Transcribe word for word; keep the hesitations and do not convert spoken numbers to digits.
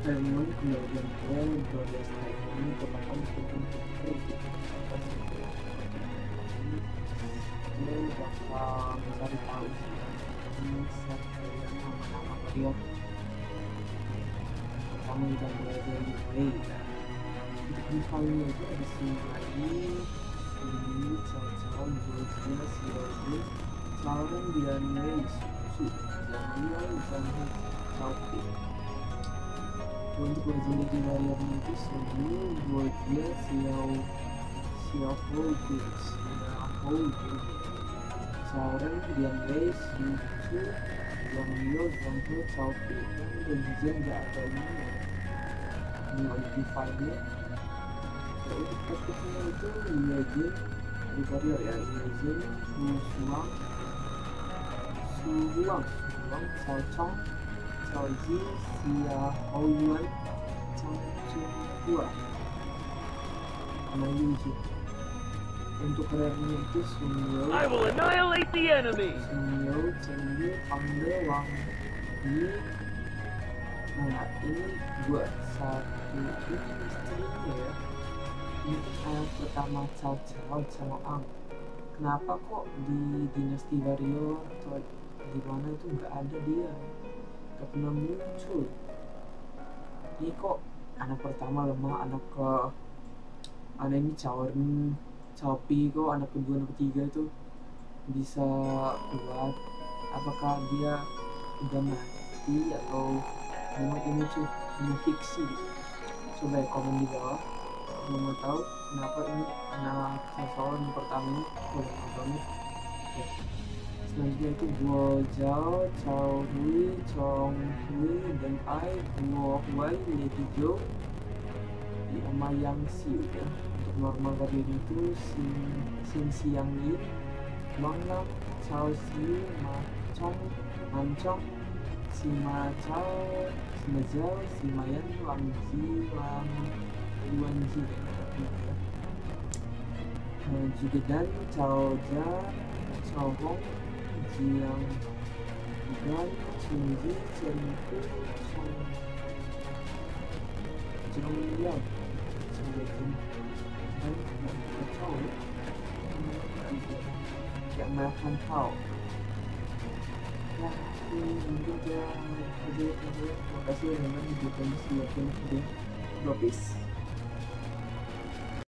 Diamond kemudian ke dua belas ini kebanyakan tentang ini bakal mencari tahu ini set kalian nama-nama warrior. Pertama kita mulai dari Wei. Di kalinya itu ada si Wei, si Cao Cao, Jojo, si Roger, Sauron dan Wei Su, Zhang Zhang Cao Pi. Untuk legendary warrior itu sebelum Roger, Xiao Xiao Hou, Xiao Hou, Sauron dan Wei Su, Zhang Liu, Zhang He, Cao Pi. Dan Legend nggak ada ini. Ini identifier. Untuk praktiknya itu Legend di warrior ya, Legend Su Shuang, Su Huang, Su Huang, Cao Chong, Cao Ji, Xia Hou Yuan, Chang Chung Hua, sama Yuji. Untuk rare-nya itu Sun Yao, I will annihilate the enemy. Sun Yao, Chen Yu, Pang De, Wang Yi. Nah ini buat satu ini istrinya ya. Ini kan anak pertama Cao Cao, Cao Ang. Kenapa kok di dinasti warrior atau di mana itu nggak ada dia? Gak pernah muncul. Ini kok anak pertama lemah, anak ke anak ini Cawen, Caopi kok anak kedua, anak ketiga itu bisa kuat. Apakah dia udah mati atau memang ini tuh ini fiksi? Coba ya komen di bawah. Kalau mau tahu kenapa ini anak Cawen yang pertama ini boleh banget. Ya. Selanjutnya itu Guo Zhao, Cao Hui, Chong Hui, dan Ai, Guo Huai, Lady Zhou, sama Yang Xiu ya. Untuk normal warrior itu Xin Xin Xiang Yin, Wang Lam, Cao Xiu, Ma Chong, Man Chong, Sima Chao, Sima Zhao, Sima Yan, Wang Ji, Wang Yuan Ji, nah, juga dan Cao Jia, Cao Hong, Jiang dan Cingji, Cengku, Chong Zhong Liang, Cenggu dan Cao yang makan Tao. Nah, ini mungkin dia video ini. Terima kasih yang menonton video ini. Video ini. Peace.